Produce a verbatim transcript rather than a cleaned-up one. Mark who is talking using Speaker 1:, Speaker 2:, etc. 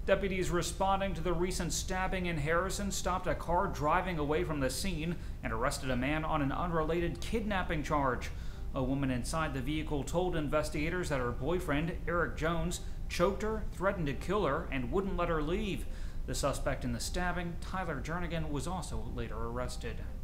Speaker 1: Deputies responding to the recent stabbing in Harrison stopped a car driving away from the scene and arrested a man on an unrelated kidnapping charge. A woman inside the vehicle told investigators that her boyfriend, Eric Jones, choked her, threatened to kill her, and wouldn't let her leave. The suspect in the stabbing, Tyler Jernigan, was also later arrested.